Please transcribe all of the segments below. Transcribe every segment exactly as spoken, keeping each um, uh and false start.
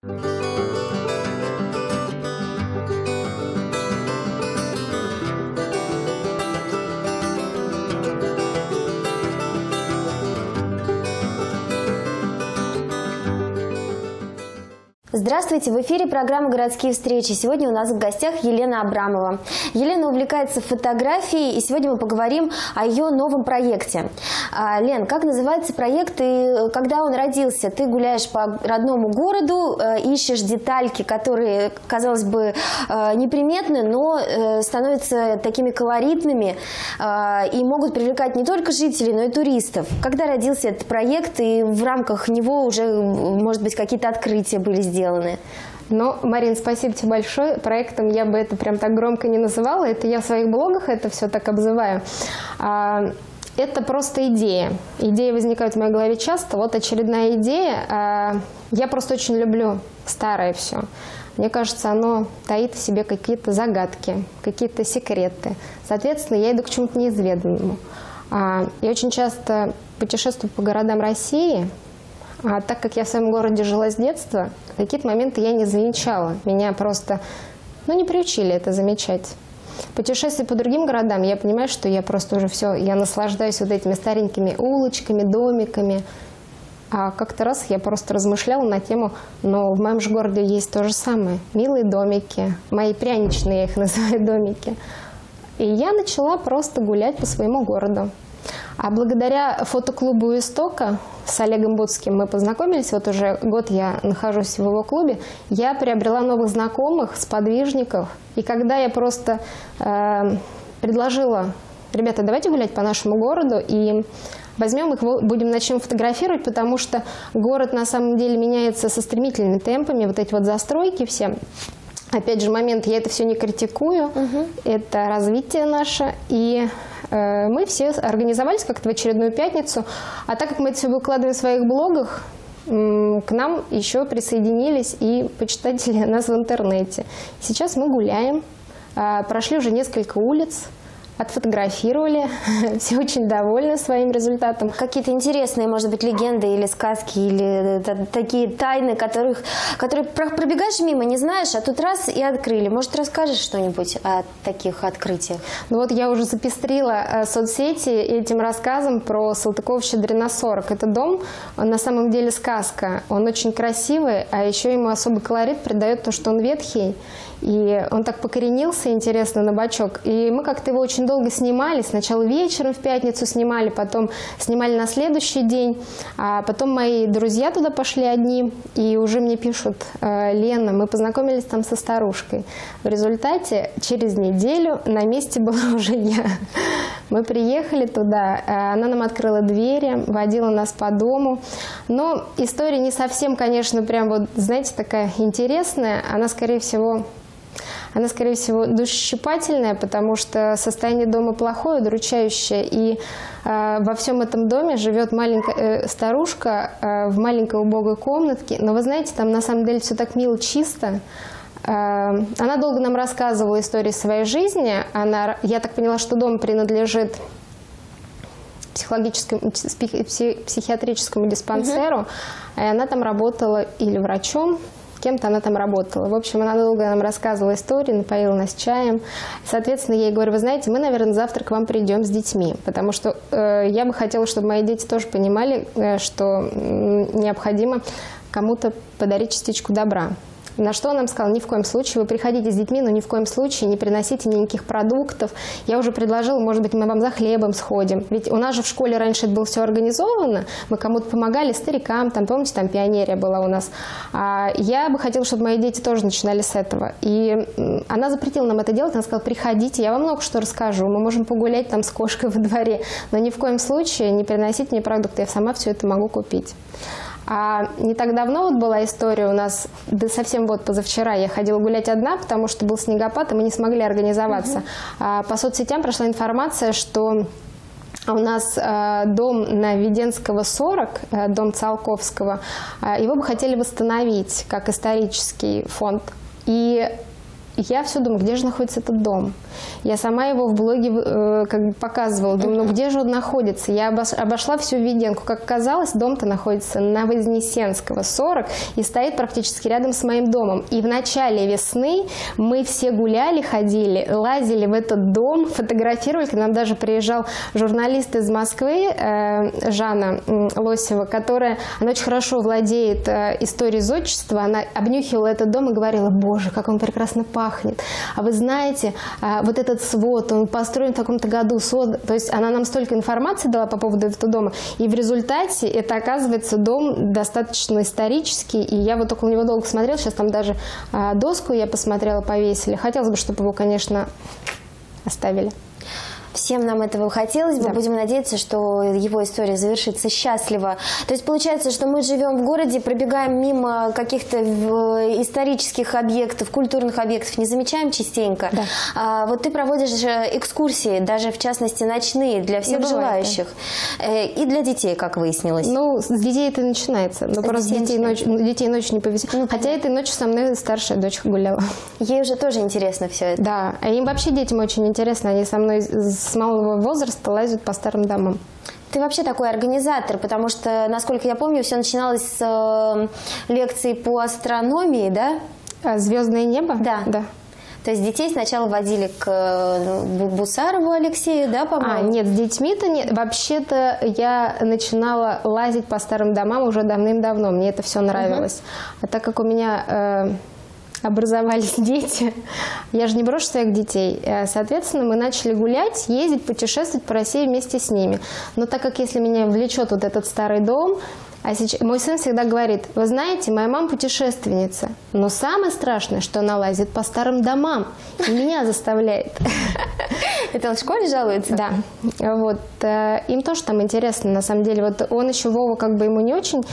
Здравствуйте! В эфире программа «Городские встречи». Сегодня у нас в гостях Елена Абрамова. Елена увлекается фотографией, и сегодня мы поговорим о ее новом проекте. Лен, как называется проект и когда он родился? Ты гуляешь по родному городу, ищешь детальки, которые, казалось бы, неприметны, но становятся такими колоритными и могут привлекать не только жителей, но и туристов. Когда родился этот проект, и в рамках него уже, может быть, какие-то открытия были сделаны? Ну, Марин, спасибо тебе большое. Проектом я бы это прям так громко не называла. Это я в своих блогах это все так обзываю. Это просто идея. Идеи возникают в моей голове часто. Вот очередная идея. Я просто очень люблю старое все. Мне кажется, оно таит в себе какие-то загадки, какие-то секреты. Соответственно, я иду к чему-то неизведанному. Я очень часто путешествую по городам России. А так как я в своем городе жила с детства, какие-то моменты я не замечала. Меня просто, ну, не приучили это замечать. Путешествуя по другим городам, я понимаю, что я просто уже все, я наслаждаюсь вот этими старенькими улочками, домиками. А как-то раз я просто размышляла на тему, но в моем же городе есть то же самое. Милые домики, мои пряничные, я их называю, домики. И я начала просто гулять по своему городу. А благодаря фотоклубу «У истока» с Олегом Будским мы познакомились, вот уже год я нахожусь в его клубе, я приобрела новых знакомых, сподвижников. И когда я просто э, предложила, ребята, давайте гулять по нашему городу и возьмем их, будем начнем фотографировать, потому что город на самом деле меняется со стремительными темпами, вот эти вот застройки все. Опять же, момент, я это все не критикую, угу. Это развитие наше, и э, мы все организовались как-то в очередную пятницу, а так как мы это все выкладываем в своих блогах, э, к нам еще присоединились и почитатели нас в интернете. Сейчас мы гуляем, э, прошли уже несколько улиц, отфотографировали, все очень довольны своим результатом. Какие-то интересные, может быть, легенды или сказки, или такие тайны, которых, которые пробегаешь мимо, не знаешь, а тут раз и открыли. Может, расскажешь что-нибудь о таких открытиях? Ну вот я уже запестрила соцсети этим рассказом про Салтыкова-Щедрина сорок. Это дом, он на самом деле сказка. Он очень красивый, а еще ему особый колорит придает то, что он ветхий. И он так покоренился, интересно, на бочок. И мы как-то его очень долго снимали. Сначала вечером в пятницу снимали, потом снимали на следующий день. А потом мои друзья туда пошли одни. И уже мне пишут: Лена, мы познакомились там со старушкой. В результате через неделю на месте была уже я. Мы приехали туда, она нам открыла двери, водила нас по дому. Но история не совсем, конечно, прям вот, знаете, такая интересная. Она, скорее всего... Она, скорее всего, душещипательная, потому что состояние дома плохое, удручающее. И э, во всем этом доме живет маленькая э, старушка э, в маленькой убогой комнатке. Но вы знаете, там на самом деле все так мило, чисто. Э, она долго нам рассказывала истории своей жизни. Она, я так поняла, что дом принадлежит психологическому, психиатрическому диспансеру. Угу. И она там работала или врачом, кем-то она там работала. В общем, она долго нам рассказывала истории, напоила нас чаем. Соответственно, я ей говорю: вы знаете, мы, наверное, завтра к вам придем с детьми, потому что э, я бы хотела, чтобы мои дети тоже понимали, э, что э, необходимо кому-то подарить частичку добра. На что он нам сказал: ни в коем случае, вы приходите с детьми, но ни в коем случае не приносите никаких продуктов. Я уже предложила, может быть, мы вам за хлебом сходим. Ведь у нас же в школе раньше это было все организовано, мы кому-то помогали, старикам, там, помните, там пионерия была у нас. А я бы хотела, чтобы мои дети тоже начинали с этого. И она запретила нам это делать, она сказала: приходите, я вам много что расскажу, мы можем погулять там с кошкой во дворе, но ни в коем случае не приносите мне продукты, я сама все это могу купить. А не так давно вот была история у нас, да совсем вот позавчера я ходила гулять одна, потому что был снегопад, и мы не смогли организоваться. Угу. А по соцсетям прошла информация, что у нас э, дом на Введенского сорок, э, дом Циолковского, э, его бы хотели восстановить как исторический фонд. И я все думаю, где же находится этот дом. Я сама его в блоге э, как бы показывала, думаю, ну где же он находится. Я обошла всю Введенку. Как оказалось, дом-то находится на Вознесенского, сорок, и стоит практически рядом с моим домом. И в начале весны мы все гуляли, ходили, лазили в этот дом, фотографировали. К нам даже приезжал журналист из Москвы, э, Жанна Лосева, которая, она очень хорошо владеет э, историей зодчества. Она обнюхивала этот дом и говорила: боже, как он прекрасно пахнет. А вы знаете, вот этот свод, он построен в таком-то году, свод, то есть она нам столько информации дала по поводу этого дома, и в результате это, оказывается, дом достаточно исторический, и я вот около него долго смотрела, сейчас там даже доску я посмотрела, повесили. Хотелось бы, чтобы его, конечно, оставили. Всем нам этого хотелось бы. Да. Будем надеяться, что его история завершится счастливо. То есть получается, что мы живем в городе, пробегаем мимо каких-то исторических объектов, культурных объектов, не замечаем частенько. Да. А, вот ты проводишь экскурсии, даже в частности ночные, для всех желающих. Да. И для детей, как выяснилось. Ну, с детей это начинается. Но просто детей, ночь, детей ночью не повезет. Ну, хотя этой ночью со мной старшая дочка гуляла. Ей уже тоже интересно все это. Да, а им вообще детям очень интересно. Они со мной с малого возраста лазят по старым домам. Ты вообще такой организатор, потому что, насколько я помню, все начиналось с э, лекций по астрономии, да? А, «Звездное небо»? Да. Да. То есть детей сначала водили к Бусарову Алексею, да, по-моему? А, нет, с детьми-то нет. Вообще-то я начинала лазить по старым домам уже давным-давно. Мне это все нравилось. Uh-huh. А так как у меня... Э, образовались дети, я же не брошу своих детей, соответственно, мы начали гулять, ездить, путешествовать по России вместе с ними. Но так как если меня влечет вот этот старый дом, а сейчас мой сын всегда говорит: вы знаете, моя мама путешественница, но самое страшное, что она лазит по старым домам и меня заставляет. Это он в школе жалуется? Да. Вот. Им тоже там интересно, на самом деле. Вот он еще, Вова, как бы ему не очень...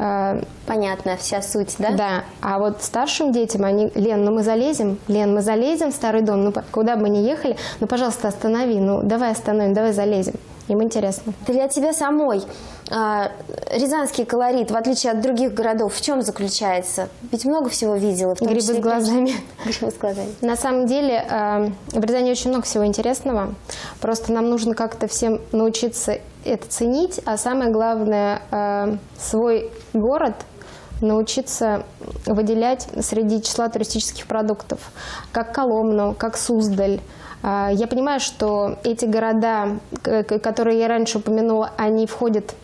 Понятно, вся суть, да? Да. А вот старшим детям, они: Лен, ну мы залезем, Лен, мы залезем в старый дом, ну куда бы мы ни ехали, ну, пожалуйста, останови, ну давай остановим, давай залезем. Им интересно. Для тебя самой э, рязанский колорит, в отличие от других городов, в чем заключается? Ведь много всего видела. Грибы с глазами. Грибы с глазами. На самом деле э, в Рязани очень много всего интересного. Просто нам нужно как-то всем научиться это ценить. А самое главное, э, свой город научиться выделять среди числа туристических продуктов. Как Коломну, как Суздаль. Я понимаю, что эти города, которые я раньше упомянула, они входят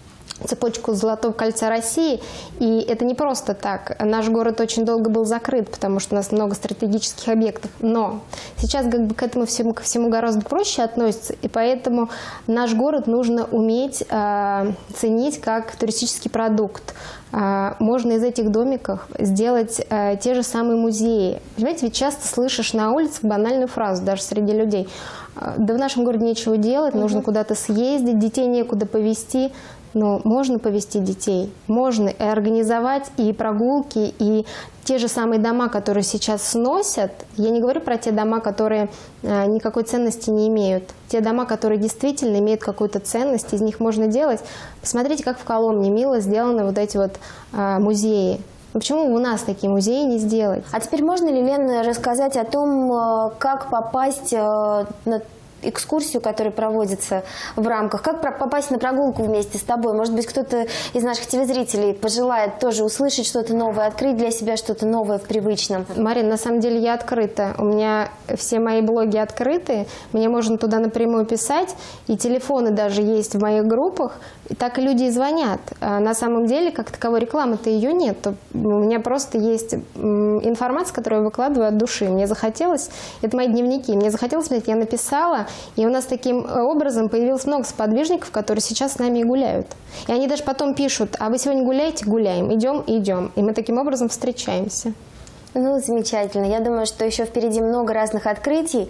в цепочку Золотого кольца России, и это не просто так. Наш город очень долго был закрыт, потому что у нас много стратегических объектов, но сейчас как бы к этому всему, ко всему гораздо проще относится, и поэтому наш город нужно уметь э, ценить как туристический продукт. Э, можно из этих домиков сделать э, те же самые музеи. Понимаете, ведь часто слышишь на улицах банальную фразу, даже среди людей: да в нашем городе нечего делать, нужно угу. куда-то съездить, детей некуда повезти. Но можно повезти детей, можно и организовать и прогулки, и те же самые дома, которые сейчас сносят. Я не говорю про те дома, которые а, никакой ценности не имеют. Те дома, которые действительно имеют какую-то ценность, из них можно делать. Посмотрите, как в Коломне мило сделаны вот эти вот а, музеи. Почему у нас такие музеи не сделать? А теперь можно ли, Лена, рассказать о том, как попасть на экскурсию, которая проводится в рамках, как попасть на прогулку вместе с тобой? Может быть, кто-то из наших телезрителей пожелает тоже услышать что-то новое, открыть для себя что-то новое в привычном. Марина, на самом деле я открыта. У меня все мои блоги открыты, мне можно туда напрямую писать, и телефоны даже есть в моих группах, и так и люди звонят. А на самом деле, как таковой рекламы-то ее нет. У меня просто есть информация, которую я выкладываю от души. Мне захотелось, это мои дневники, мне захотелось, я написала. И у нас таким образом появилось много сподвижников, которые сейчас с нами и гуляют. И они даже потом пишут: а вы сегодня гуляете? Гуляем. Идем? Идем. И мы таким образом встречаемся. Ну, замечательно. Я думаю, что еще впереди много разных открытий.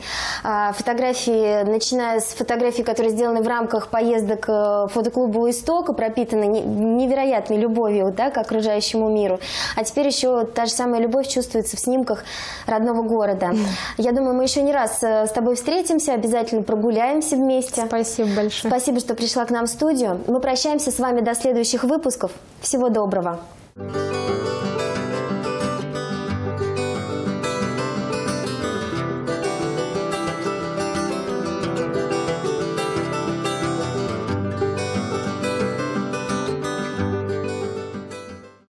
Фотографии, начиная с фотографий, которые сделаны в рамках поездок фотоклуба у истока, пропитаны невероятной любовью, да, к окружающему миру. А теперь еще та же самая любовь чувствуется в снимках родного города. Я думаю, мы еще не раз с тобой встретимся, обязательно прогуляемся вместе. Спасибо большое. Спасибо, что пришла к нам в студию. Мы прощаемся с вами до следующих выпусков. Всего доброго.